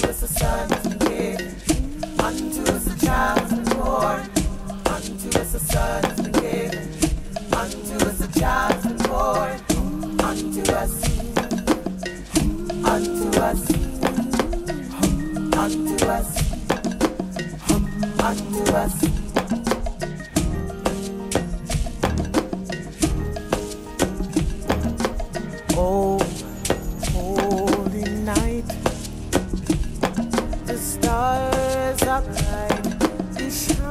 us a son is given, unto us a child is born, unto us a son is given, unto us a child is born, unto us, unto us, unto us, unto us. Oh, holy night, the stars are bright, they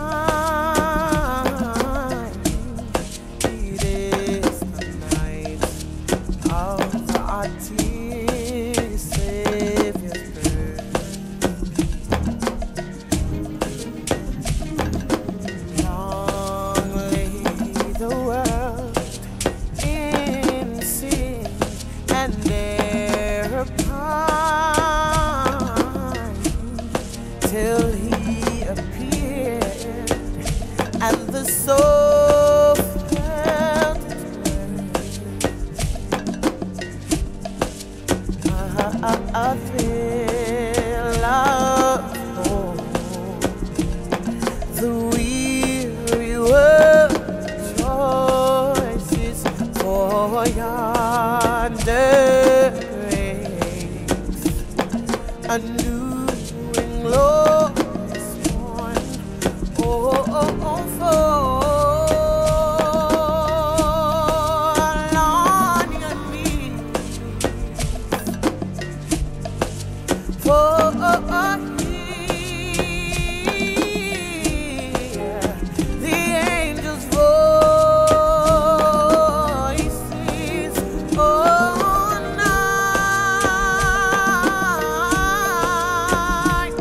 shine. It is the night of our dear Savior's birth. Long lay the world in sin and error pine, till he appeared and the soul felt its worth. A thrill of hope, the weary world rejoices, for yonder breaks a new and glorious morn. Oh, oh, oh, fall on your knees, for hear the angels' voices. Oh, night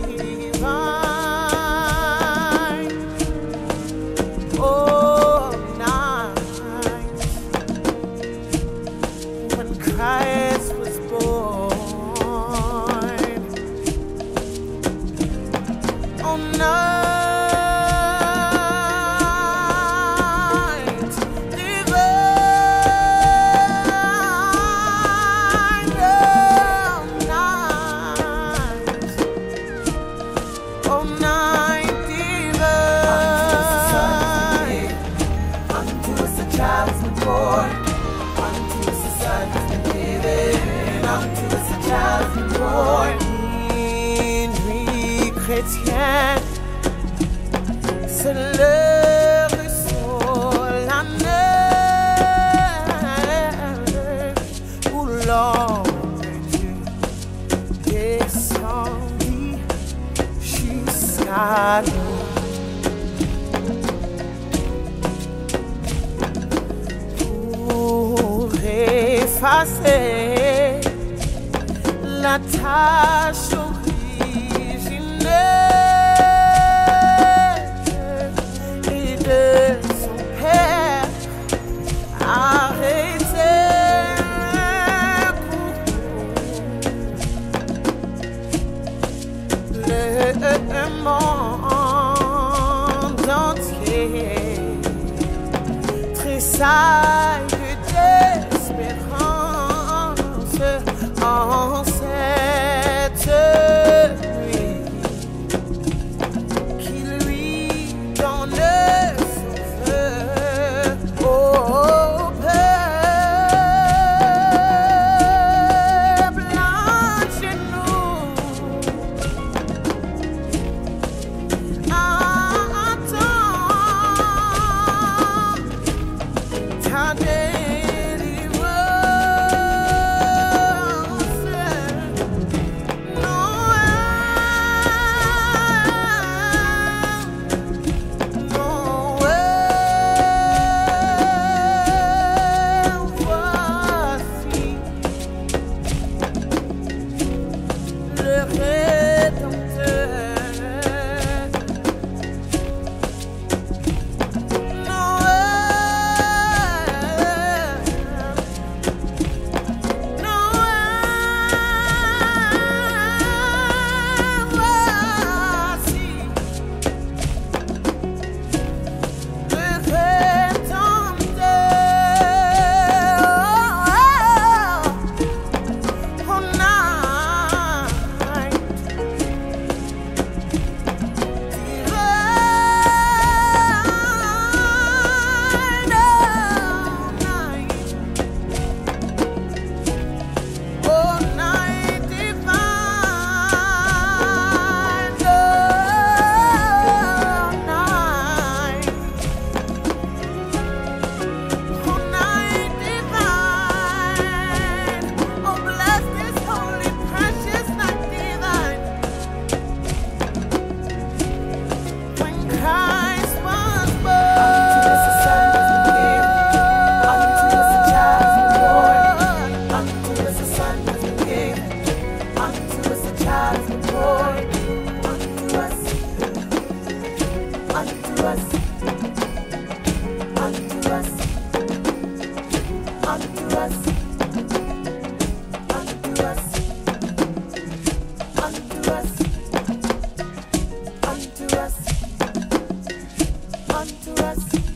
divine. Oh, night when Christ was born. Oh, night divine. Oh, night divine. Unto us a child is born, unto us a son is given, unto us a child is born. Nuit chrétienne, c'est l'heure solennelle où l'homme de Dieu descendit jusqu'à nous pour effacer la tâche originelle et de son père arrêté pour le monde entier. Tressaille d'espérance en cette nuit qui lui donne son feu. Oh, peuple, à genoux, attends ta child is born unto us, unto us, unto us, unto us, unto us, unto us, unto us, unto us.